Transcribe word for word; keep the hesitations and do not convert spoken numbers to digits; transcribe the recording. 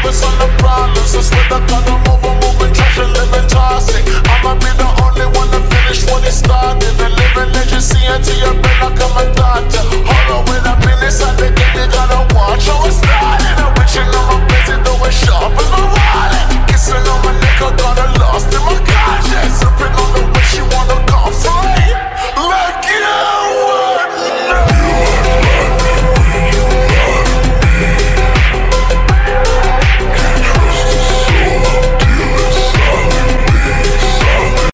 focus on the problems. I swear to God I'm over moving trash and living toxic. I'ma be the only one to finish what he started. And living legacy until your brain like I'm a doctor. Hold on, when I've been inside the